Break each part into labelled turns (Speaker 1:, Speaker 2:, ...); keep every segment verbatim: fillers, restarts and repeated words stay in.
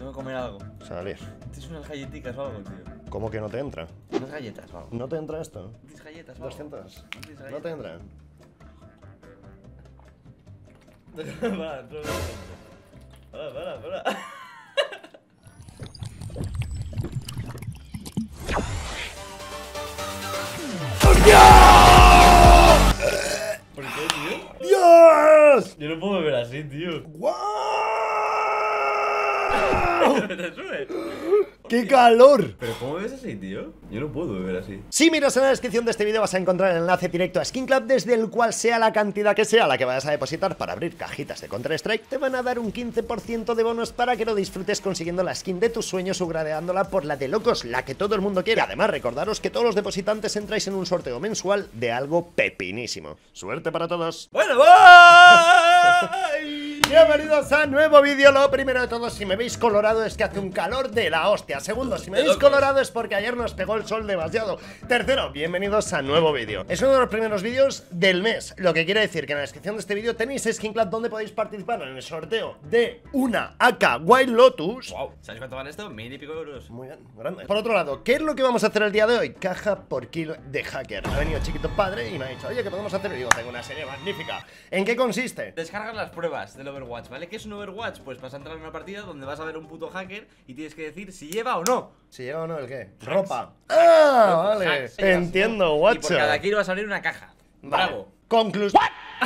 Speaker 1: Tengo que comer algo.
Speaker 2: Salir.
Speaker 1: ¿Tienes unas galletitas o algo, tío?
Speaker 2: ¿Cómo que no te entra?
Speaker 1: Unas galletas o algo.
Speaker 2: ¿No te entra esto?
Speaker 1: ¿Tienes galletas o algo?
Speaker 2: doscientos.
Speaker 1: ¿Tienes galletas?
Speaker 2: ¿No te entra?
Speaker 1: Para, no, no, no. Para, para, para. ¿Por qué, tío?
Speaker 2: ¡Dios!
Speaker 1: Yo no puedo beber así, tío.
Speaker 2: ¡Guau!
Speaker 1: ¿Te sube?
Speaker 2: ¡Qué calor!
Speaker 1: ¿Pero cómo bebes así, tío? Yo no puedo beber así.
Speaker 2: Si miras en la descripción de este vídeo vas a encontrar el enlace directo a Skin Club, desde el cual sea la cantidad que sea la que vayas a depositar para abrir cajitas de Counter Strike, te van a dar un quince por ciento de bonos para que lo disfrutes consiguiendo la skin de tus sueños o gradeándola por la de locos, la que todo el mundo quiere. Además, recordaros que todos los depositantes entráis en un sorteo mensual de algo pepinísimo. ¡Suerte para todos!
Speaker 1: ¡Bueno, bye!
Speaker 2: Bienvenidos a nuevo vídeo. Lo primero de todo, si me veis colorado es que hace un calor de la hostia. Segundo, si me veis colorado es porque ayer nos pegó el sol demasiado. Tercero, bienvenidos a nuevo vídeo. Es uno de los primeros vídeos del mes, lo que quiere decir que en la descripción de este vídeo tenéis Skin Club donde podéis participar en el sorteo de una A K White Lotus.
Speaker 1: Wow, ¿sabéis cuánto vale esto? Mil y pico euros.
Speaker 2: Muy bien, grande. Por otro lado, ¿qué es lo que vamos a hacer el día de hoy? Caja por kill de hacker. Ha venido chiquito padre y me ha dicho, oye, ¿qué podemos hacer? Y digo, tengo una serie magnífica. ¿En qué consiste?
Speaker 1: Descargas las pruebas del Overwatch, ¿vale? ¿Qué es un Overwatch? Pues vas a entrar en una partida donde vas a ver un puto hacker y tienes que decir si lleva o no.
Speaker 2: Si llega o no, ¿el qué? Ropa. Ah, vale.
Speaker 1: Hacks,
Speaker 2: Entiendo,
Speaker 1: ¿no?
Speaker 2: guacho.
Speaker 1: Y por cada kill vas a abrir una caja. Bravo.
Speaker 2: Conclusión.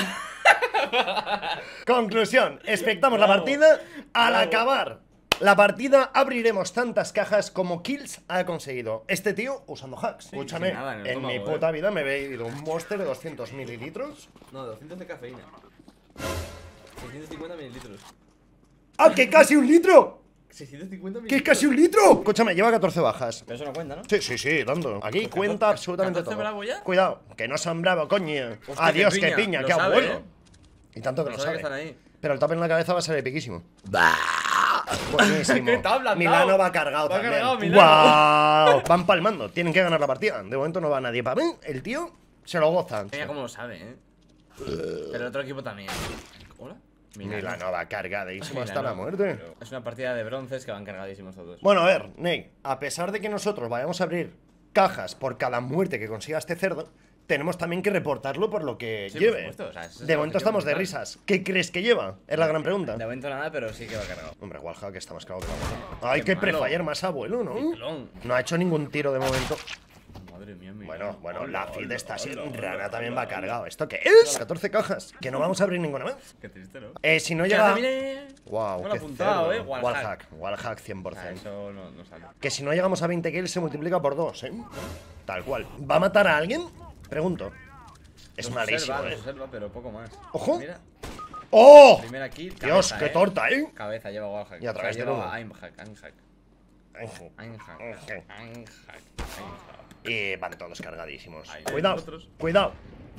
Speaker 2: Conclusión. Expectamos la partida. Al
Speaker 1: Bravo.
Speaker 2: acabar la partida abriremos tantas cajas como kills ha conseguido este tío usando hacks.
Speaker 1: Sí,
Speaker 2: Escúchame,
Speaker 1: sin nada en el
Speaker 2: en mi
Speaker 1: estómago,
Speaker 2: puta
Speaker 1: eh.
Speaker 2: vida me he bebido un monster de doscientos mililitros.
Speaker 1: No, doscientos de cafeína. seiscientos cincuenta mililitros.
Speaker 2: ¡Ah, que casi un litro!
Speaker 1: seiscientos cincuenta
Speaker 2: ¡Que
Speaker 1: mililitros.
Speaker 2: es casi un litro! Escúchame, lleva catorce bajas.
Speaker 1: Pero eso no cuenta, ¿no?
Speaker 2: Sí, sí, sí, dando. Aquí
Speaker 1: Pues
Speaker 2: cuenta
Speaker 1: catorce
Speaker 2: absolutamente todo.
Speaker 1: bravo ya.
Speaker 2: Cuidado, que no son bravo, coño.
Speaker 1: Hostia,
Speaker 2: Adiós,
Speaker 1: qué
Speaker 2: que
Speaker 1: piña,
Speaker 2: piña,
Speaker 1: lo
Speaker 2: qué
Speaker 1: sabe,
Speaker 2: abuelo.
Speaker 1: ¿eh?
Speaker 2: Y tanto que
Speaker 1: Lo
Speaker 2: lo
Speaker 1: sabe
Speaker 2: sabe.
Speaker 1: que están ahí.
Speaker 2: Pero el tape en la cabeza va a ser epiquísimo. Buenísimo.
Speaker 1: ¿Qué tal,
Speaker 2: Milano va cargado
Speaker 1: Va
Speaker 2: también.
Speaker 1: cargado Milano.
Speaker 2: ¡Wow! Van palmando, tienen que ganar la partida. De momento no va nadie para mí. El tío se lo goza.
Speaker 1: Mira cómo lo sabe, ¿eh? Pero el otro equipo también. ¿Hola?
Speaker 2: Milano va cargadísimo hasta
Speaker 1: Milano,
Speaker 2: la muerte.
Speaker 1: pero Es una partida de bronces que van cargadísimos todos.
Speaker 2: Bueno, a ver, Ney, a pesar de que nosotros vayamos a abrir cajas por cada muerte que consiga este cerdo, tenemos también que reportarlo por lo que
Speaker 1: Sí, por
Speaker 2: lleve.
Speaker 1: supuesto, o sea, ese es
Speaker 2: De
Speaker 1: el
Speaker 2: momento
Speaker 1: objetivo
Speaker 2: estamos de
Speaker 1: principal.
Speaker 2: risas. ¿Qué crees que lleva? Es la gran pregunta.
Speaker 1: De momento nada, pero sí que va cargado.
Speaker 2: Hombre, Wallhack está más claro que la mano. Ay,
Speaker 1: Qué
Speaker 2: qué
Speaker 1: malo.
Speaker 2: prefire más abuelo, ¿no?
Speaker 1: Ciclón.
Speaker 2: No ha hecho ningún tiro de momento.
Speaker 1: Madre mía, mía.
Speaker 2: Bueno, bueno,
Speaker 1: Hola,
Speaker 2: la feed
Speaker 1: hola,
Speaker 2: está así.
Speaker 1: hola,
Speaker 2: Rana
Speaker 1: hola,
Speaker 2: también
Speaker 1: hola,
Speaker 2: va
Speaker 1: hola.
Speaker 2: cargado. ¿Esto qué es? catorce cajas. Que no vamos a abrir ninguna vez.
Speaker 1: Qué triste, ¿no?
Speaker 2: Eh, si no
Speaker 1: Que
Speaker 2: llega.
Speaker 1: hace, mire.
Speaker 2: Wow,
Speaker 1: No lo
Speaker 2: qué
Speaker 1: he apuntado,
Speaker 2: cerdo.
Speaker 1: eh. Wallhack.
Speaker 2: Wallhack, Wallhack cien por
Speaker 1: Ah,
Speaker 2: cien.
Speaker 1: eso no, no sale.
Speaker 2: Que si no llegamos a veinte kills se multiplica por dos, ¿eh? Tal cual. ¿Va a matar a alguien? Pregunto. Es
Speaker 1: Nos
Speaker 2: malísimo,
Speaker 1: observa,
Speaker 2: ¿eh?
Speaker 1: nos observa, pero poco más.
Speaker 2: Ojo.
Speaker 1: Mira,
Speaker 2: ¡Oh!
Speaker 1: primera kill.
Speaker 2: Dios,
Speaker 1: cabeza,
Speaker 2: qué
Speaker 1: eh.
Speaker 2: torta, ¿eh?
Speaker 1: Cabeza lleva Wallhack.
Speaker 2: Y a través
Speaker 1: o sea,
Speaker 2: del
Speaker 1: lleva
Speaker 2: humo.
Speaker 1: Aimhack, Aimhack. Aimhack.
Speaker 2: Aimhack.
Speaker 1: Aimhack.
Speaker 2: Y van todos cargadísimos.
Speaker 1: Ahí,
Speaker 2: Cuidado,
Speaker 1: nosotros.
Speaker 2: cuidado.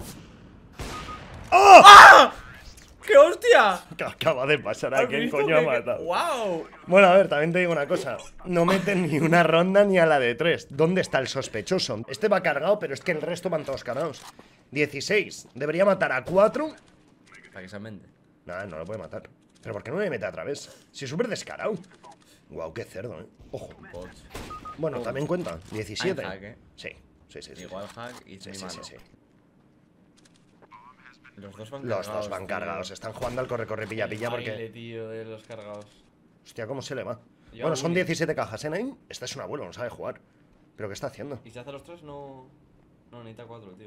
Speaker 2: ¡Oh!
Speaker 1: ¡Qué hostia!
Speaker 2: ¿Qué acaba de pasar
Speaker 1: ¿Has
Speaker 2: aquí? ¿Quién
Speaker 1: visto
Speaker 2: coño ha
Speaker 1: que-
Speaker 2: matado?
Speaker 1: ¡Wow!
Speaker 2: Bueno, a ver, también te digo una cosa. No meten ni una ronda ni a la de tres. ¿Dónde está el sospechoso? Este va cargado, pero es que el resto van todos cargados. dieciséis. Debería matar a cuatro.
Speaker 1: Para que se aumente.
Speaker 2: Nada, no lo puede matar. ¿Pero por qué no me mete a través? Si es súper descarado. Guau, qué cerdo, eh. Ojo.
Speaker 1: Bots.
Speaker 2: Bueno, también cuenta. diecisiete.
Speaker 1: Aimhack, eh.
Speaker 2: Sí, sí, sí, sí.
Speaker 1: Igual hack y
Speaker 2: Sí,
Speaker 1: mi
Speaker 2: sí,
Speaker 1: mano.
Speaker 2: sí, sí.
Speaker 1: Los dos van
Speaker 2: Los
Speaker 1: cargados.
Speaker 2: dos van
Speaker 1: tío.
Speaker 2: cargados. Están jugando al corre-corre pilla-pilla
Speaker 1: El baile,
Speaker 2: porque...
Speaker 1: tío, de los cargados.
Speaker 2: Hostia, ¿cómo se le va?
Speaker 1: Yo
Speaker 2: Bueno, son
Speaker 1: Willy.
Speaker 2: diecisiete cajas, ¿eh, Naim? Este es un abuelo, no sabe jugar. ¿Pero qué está haciendo?
Speaker 1: Y si hace los tres, no. No, necesita cuatro, tío.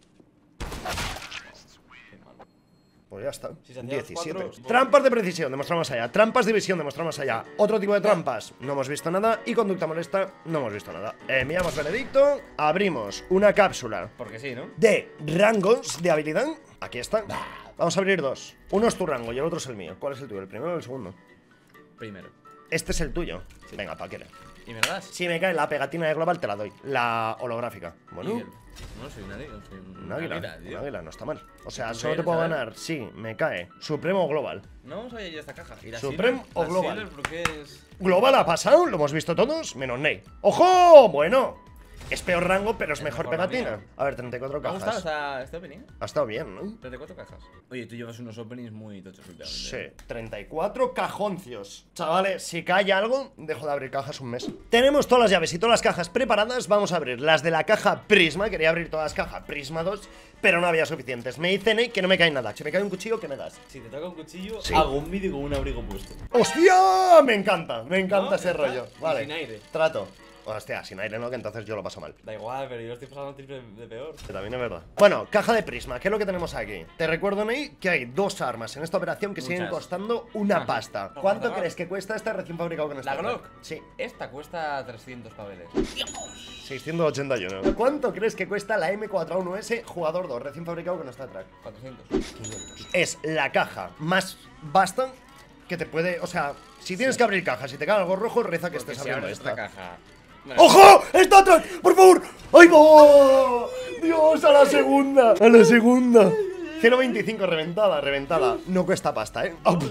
Speaker 1: Qué malo.
Speaker 2: Pues ya está.
Speaker 1: Si se hacía los
Speaker 2: diecisiete.
Speaker 1: cuatro-
Speaker 2: Trampas de precisión, demostramos allá. Trampas de visión, demostramos allá. Otro tipo de trampas, no hemos visto nada. Y conducta molesta, no hemos visto nada. Eh, me llamo Benedicto. Abrimos una cápsula
Speaker 1: Porque sí, ¿no?
Speaker 2: de rangos de habilidad. Aquí está. Vamos a abrir dos. Uno es tu rango y el otro es el mío. ¿Cuál es el tuyo? ¿El primero o el segundo?
Speaker 1: Primero.
Speaker 2: Este es el tuyo. Venga, paquera.
Speaker 1: ¿Y me la das?
Speaker 2: Si me cae la pegatina de global, te la doy. La holográfica. Bueno.
Speaker 1: Eagle. No, soy un águila, soy un
Speaker 2: Un águila,
Speaker 1: águila,
Speaker 2: un
Speaker 1: tío.
Speaker 2: águila, no está mal. O sea,
Speaker 1: ¿Tú
Speaker 2: solo te
Speaker 1: quieres,
Speaker 2: puedo
Speaker 1: a ver?
Speaker 2: ganar, sí, me cae. Supremo o Global.
Speaker 1: No vamos a ir a esta caja. ¿Y la
Speaker 2: Supreme
Speaker 1: Silver?
Speaker 2: o
Speaker 1: La
Speaker 2: Global?
Speaker 1: Silver, ¿por qué es?
Speaker 2: Global ha pasado, lo hemos visto todos, menos Ney. ¡Ojo! Bueno, Es peor rango, pero es,
Speaker 1: Es
Speaker 2: mejor
Speaker 1: mejor la
Speaker 2: pegatina.
Speaker 1: mía.
Speaker 2: A ver, treinta y cuatro
Speaker 1: Me ha
Speaker 2: cajas.
Speaker 1: gustado esta, este opening.
Speaker 2: Ha estado bien, ¿no?
Speaker 1: treinta y cuatro cajas. Oye, tú llevas unos openings muy tochos últimamente.
Speaker 2: Sí, treinta y cuatro cajoncios. Chavales, si cae algo, dejo de abrir cajas un mes. Tenemos todas las llaves y todas las cajas preparadas. Vamos a abrir las de la caja Prisma. Quería abrir todas las cajas Prisma dos, pero no había suficientes. Me dicen eh, que no me cae nada. Si me cae un cuchillo, ¿qué me das?
Speaker 1: Si te toca un cuchillo,
Speaker 2: Sí.
Speaker 1: hago un vídeo con un abrigo puesto.
Speaker 2: ¡Hostia! Me encanta, me encanta
Speaker 1: ¿No?
Speaker 2: ese
Speaker 1: ¿Ya está?
Speaker 2: rollo.
Speaker 1: Y
Speaker 2: Vale,
Speaker 1: sin aire.
Speaker 2: trato. Hostia, sin aire no, que entonces yo lo paso mal.
Speaker 1: Da igual, pero yo estoy pasando triple de peor.
Speaker 2: Que también es verdad. Bueno, caja de Prisma, ¿qué es lo que tenemos aquí? Te recuerdo, Ney, que hay dos armas en esta operación que
Speaker 1: Muchas.
Speaker 2: siguen costando una
Speaker 1: Ah.
Speaker 2: pasta.
Speaker 1: No,
Speaker 2: ¿Cuánto
Speaker 1: no, no.
Speaker 2: crees que cuesta este recién fabricado con esta?
Speaker 1: ¿La Glock?
Speaker 2: Sí,
Speaker 1: Esta cuesta trescientos paveles.
Speaker 2: seiscientos ochenta y uno. ¿Cuánto crees que cuesta la M cuarenta y uno S Jugador dos, recién fabricado con esta track?
Speaker 1: cuatrocientos.
Speaker 2: quinientos. Es la caja más vasta que te puede... O sea, si tienes que abrir cajas y te cae algo rojo, reza que
Speaker 1: Porque
Speaker 2: estés
Speaker 1: si
Speaker 2: abriendo
Speaker 1: abres
Speaker 2: esta.
Speaker 1: esta caja. Bueno,
Speaker 2: ¡Ojo! ¡Esta track! ¡Por favor! ¡Ay, va! ¡Dios, a la segunda! ¡A la segunda! cero coma veinticinco, reventada, reventada. No cuesta pasta, ¿eh? Oh,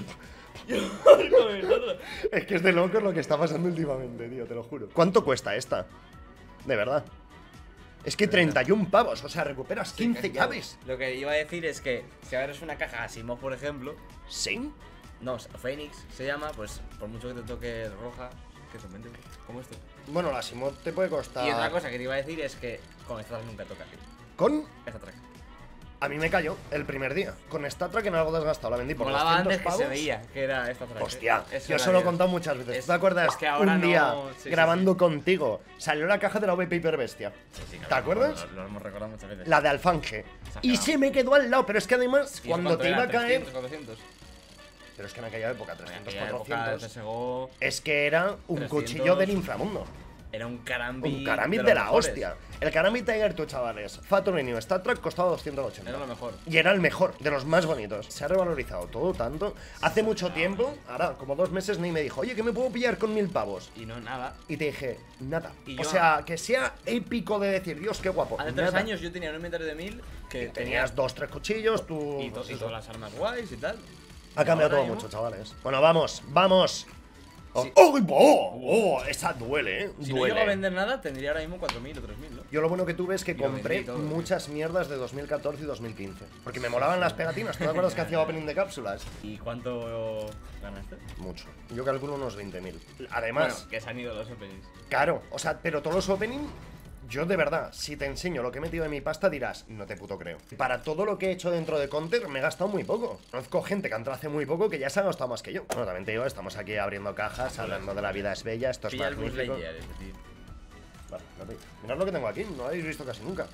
Speaker 2: es que es de locos lo que está pasando últimamente, tío, te lo juro. ¿Cuánto cuesta esta? De verdad. Es que treinta y uno pavos, o sea, recuperas quince
Speaker 1: casi
Speaker 2: llaves.
Speaker 1: todo. Lo que iba a decir es que si abres una caja Asimov, por ejemplo,
Speaker 2: ¿Sí?
Speaker 1: no, Phoenix se llama, pues por mucho que te toque roja, que son veinte euros, como esto.
Speaker 2: Bueno, la Simod te puede costar...
Speaker 1: Y otra cosa que te iba a decir es que con esta track nunca toca, tío.
Speaker 2: Con...
Speaker 1: Esta track.
Speaker 2: A mí me cayó el primer día. Con esta track en algo desgastado, la vendí por
Speaker 1: Molaba
Speaker 2: doscientos
Speaker 1: antes que
Speaker 2: pavos.
Speaker 1: se veía que era esta track.
Speaker 2: Hostia,
Speaker 1: ¿eh? Eso
Speaker 2: yo
Speaker 1: era
Speaker 2: se lo he
Speaker 1: Dios.
Speaker 2: contado muchas veces.
Speaker 1: Es-
Speaker 2: ¿Te acuerdas?
Speaker 1: es que ahora
Speaker 2: un día
Speaker 1: no- sí, sí,
Speaker 2: grabando
Speaker 1: sí.
Speaker 2: contigo salió la caja de la V P Hyper Bestia.
Speaker 1: Sí, sí,
Speaker 2: ¿Te
Speaker 1: claro,
Speaker 2: acuerdas?
Speaker 1: Lo, lo hemos recordado muchas veces.
Speaker 2: La de Alfange. Y
Speaker 1: Exagerado.
Speaker 2: se me quedó al lado, pero es que además,
Speaker 1: ¿Y eso
Speaker 2: cuando
Speaker 1: cuánto
Speaker 2: te
Speaker 1: era?
Speaker 2: iba a caer.
Speaker 1: trescientos, cuatrocientos.
Speaker 2: Pero es que en aquella época,
Speaker 1: En
Speaker 2: trescientos,
Speaker 1: aquella época,
Speaker 2: cuatrocientos.
Speaker 1: el C S G O
Speaker 2: Es que era un
Speaker 1: trescientos.
Speaker 2: cuchillo del inframundo.
Speaker 1: era un Karambit.
Speaker 2: Un Karambit
Speaker 1: los
Speaker 2: de la
Speaker 1: mejores.
Speaker 2: hostia. El Karambit Tiger two, chavales. Fatal New Star Trek costaba doscientos ochenta.
Speaker 1: Era lo mejor.
Speaker 2: Y era el mejor, de los más bonitos. Se ha revalorizado todo tanto. Hace mucho tiempo, ahora como dos meses, Ney me dijo, oye, ¿qué me puedo pillar con mil pavos?
Speaker 1: Y no nada.
Speaker 2: Y te dije, nada.
Speaker 1: Y
Speaker 2: O
Speaker 1: yo-
Speaker 2: sea, que sea épico de decir, Dios, qué guapo.
Speaker 1: Hace tres
Speaker 2: Nada.
Speaker 1: años yo tenía un inventario de mil que
Speaker 2: Y tenías dos, tres cuchillos, tú...
Speaker 1: y, to-
Speaker 2: pues
Speaker 1: y
Speaker 2: eso.
Speaker 1: todas las armas guays y tal.
Speaker 2: Ha cambiado
Speaker 1: Ahora
Speaker 2: todo
Speaker 1: mismo,
Speaker 2: mucho, chavales. Bueno, vamos, vamos. Oh,
Speaker 1: Sí.
Speaker 2: oh, oh, oh, esa duele, eh.
Speaker 1: Si no
Speaker 2: duele.
Speaker 1: llego a vender nada, tendría ahora mismo cuatro mil o tres mil, ¿no?
Speaker 2: Yo lo bueno que tuve es que
Speaker 1: Y lo
Speaker 2: compré
Speaker 1: vendí todo, ¿no?
Speaker 2: muchas mierdas de dos mil catorce y dos mil quince. Porque me molaban las pegatinas. ¿Tú te acuerdas que hacía opening de cápsulas?
Speaker 1: ¿Y cuánto ganaste?
Speaker 2: Mucho. Yo calculo unos veinte mil. Además,
Speaker 1: Bueno, que se han ido los openings.
Speaker 2: caro. O sea, pero todos los opening, yo de verdad, si te enseño lo que he metido de mi pasta, dirás, no te puto creo. Para todo lo que he hecho dentro de Counter, me he gastado muy poco. Conozco gente que ha entrado hace muy poco que ya se ha gastado más que yo. Bueno, también te digo, estamos aquí abriendo cajas, hablando de la vida es bella, esto es
Speaker 1: Pilla el Bruce
Speaker 2: magnífico.
Speaker 1: Lightyear, ese tío.
Speaker 2: Vale, lo pillo. Mirad lo que tengo aquí, no lo habéis visto casi nunca.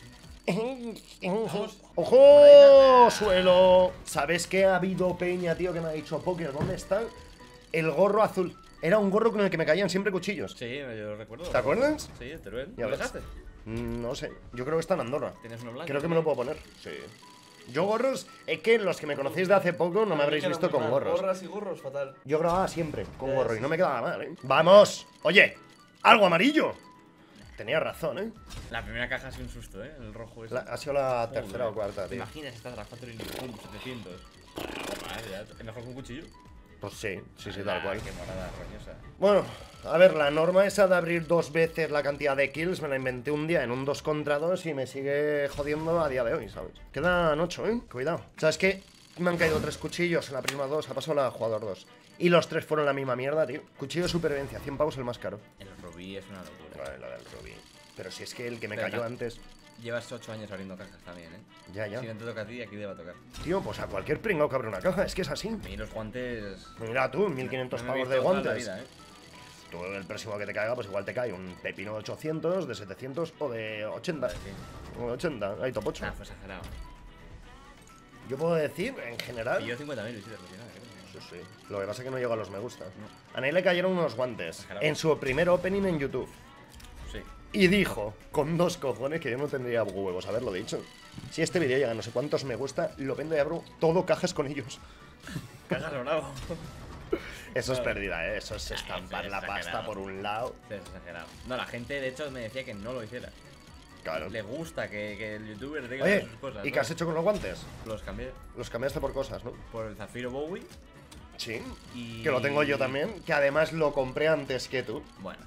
Speaker 2: ¡Ojo! ¡Suelo! ¿Sabes qué ha habido peña, tío, que me ha dicho, Poker, ¿dónde está el gorro azul? Era un gorro con el que me caían siempre cuchillos.
Speaker 1: Sí, yo lo recuerdo.
Speaker 2: ¿Te acuerdas?
Speaker 1: Sí, el Teruel.
Speaker 2: Ya
Speaker 1: ¿Lo
Speaker 2: ves.
Speaker 1: dejaste?
Speaker 2: Mm, No sé, yo creo que está en Andorra.
Speaker 1: ¿Tienes uno blanco?
Speaker 2: Creo que me lo puedo poner. Sí. Yo gorros, es que los que me conocéis de hace poco no me habréis visto con gorros.
Speaker 1: Gorras y gorros, fatal.
Speaker 2: Yo grababa siempre con
Speaker 1: Ya,
Speaker 2: gorro
Speaker 1: sí,
Speaker 2: y no me quedaba mal, ¿eh? ¡Vamos! Oye, algo amarillo. Tenía razón, ¿eh?
Speaker 1: La primera caja ha sido un susto, ¿eh? El rojo ese.
Speaker 2: La- ha sido la
Speaker 1: Joder.
Speaker 2: tercera o cuarta,
Speaker 1: ¿Te
Speaker 2: tío.
Speaker 1: imaginas esta Drag Factory pum, setecientos? Madre, ya. ¿Es mejor con un cuchillo?
Speaker 2: Pues sí, sí, sí, tal
Speaker 1: Ah,
Speaker 2: cual.
Speaker 1: Qué morada roñosa.
Speaker 2: Bueno, a ver, la norma esa de abrir dos veces la cantidad de kills me la inventé un día en un dos contra dos y me sigue jodiendo a día de hoy, ¿sabes? Quedan ocho, ¿eh? Cuidado. ¿Sabes qué? Me han caído tres cuchillos en la Prisma dos, ha pasado la jugador dos. Y los tres fueron la misma mierda, tío. Cuchillo de supervivencia, cien pavos el más caro.
Speaker 1: El rubí es una locura.
Speaker 2: Vale, la del Rubí. Pero si es que el que me
Speaker 1: Pero
Speaker 2: cayó
Speaker 1: ta-
Speaker 2: antes...
Speaker 1: Llevas ocho años abriendo cajas también, ¿eh?
Speaker 2: Ya, ya.
Speaker 1: Si no te toca a ti, aquí te va a tocar.
Speaker 2: Tío, pues a cualquier pringao que abre una caja, es que es así.
Speaker 1: A mí los guantes.
Speaker 2: Mira tú, mil quinientos
Speaker 1: no me he
Speaker 2: pavos de
Speaker 1: visto toda la
Speaker 2: guantes.
Speaker 1: vida, ¿eh?
Speaker 2: Tú, el próximo que te caiga, pues igual te cae un pepino de ochocientos, de setecientos o de ochenta.
Speaker 1: Vale, sí.
Speaker 2: O de ochenta, ahí top ocho.
Speaker 1: Ah, fue exagerado.
Speaker 2: Yo puedo decir, en general...
Speaker 1: Y yo cincuenta mil visitas, al final, creo.
Speaker 2: Sí, sí. Lo que pasa es que no llego a los me gusta. A Ney le cayeron unos guantes
Speaker 1: Exagerado.
Speaker 2: en su primer opening en YouTube.
Speaker 1: Sí.
Speaker 2: Y dijo, con dos cojones, que yo no tendría huevos haberlo dicho. Si este vídeo llega a no sé cuántos me gusta, lo vendo y abro todo cajas con ellos.
Speaker 1: Cajas bravo.
Speaker 2: Eso es
Speaker 1: No.
Speaker 2: pérdida, ¿eh? Eso es
Speaker 1: Ah,
Speaker 2: estampar
Speaker 1: eso es
Speaker 2: la pasta
Speaker 1: exagerado.
Speaker 2: por un lado.
Speaker 1: Sí, es exagerado. No, la gente de hecho me decía que no lo hiciera.
Speaker 2: Claro.
Speaker 1: Le gusta que, que el youtuber diga
Speaker 2: Oye,
Speaker 1: sus cosas.
Speaker 2: ¿y
Speaker 1: ¿no?
Speaker 2: qué has hecho con los guantes?
Speaker 1: Los cambié
Speaker 2: Los cambiaste por cosas, ¿no?
Speaker 1: por el Zafiro Bowie.
Speaker 2: Sí.
Speaker 1: Y-
Speaker 2: Que lo tengo yo también, que además lo compré antes que tú.
Speaker 1: Bueno,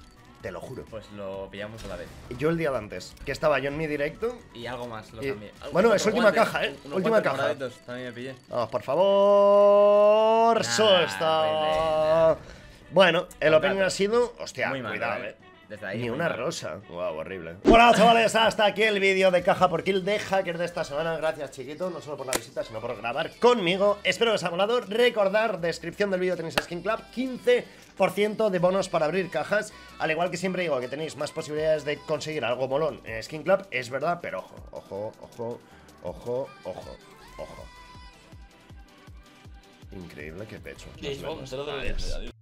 Speaker 2: te lo juro.
Speaker 1: Pues lo pillamos a la vez.
Speaker 2: Yo el día de antes, que estaba yo en mi directo.
Speaker 1: Y algo más, lo
Speaker 2: y...
Speaker 1: cambié.
Speaker 2: Bueno, es última
Speaker 1: guantes,
Speaker 2: caja, ¿eh?
Speaker 1: unos
Speaker 2: Última
Speaker 1: guantes
Speaker 2: caja.
Speaker 1: moraditos, también me pillé.
Speaker 2: Vamos, por favor.
Speaker 1: Nah,
Speaker 2: Sosta. Bueno, el
Speaker 1: Contrato.
Speaker 2: opening ha sido. Hostia,
Speaker 1: Muy malo,
Speaker 2: cuidado,
Speaker 1: eh.
Speaker 2: eh.
Speaker 1: Desde ahí,
Speaker 2: Ni
Speaker 1: muy
Speaker 2: una
Speaker 1: malo.
Speaker 2: rosa. Wow, horrible. Bueno, chavales, hasta aquí el vídeo de caja por kill de hacker de esta semana. Gracias, chiquito, no solo por la visita, sino por grabar conmigo. Espero que os haya molado. Recordar, descripción del vídeo tenéis Skin Club, quince por ciento de bonos para abrir cajas. Al igual que siempre digo que tenéis más posibilidades de conseguir algo molón en Skin Club, es verdad, pero ojo, ojo, ojo, ojo, ojo, ojo. Increíble, qué pecho. Nos
Speaker 3: James Bond,
Speaker 2: vemos.
Speaker 3: cero de
Speaker 2: Adiós.
Speaker 3: diez, adiós.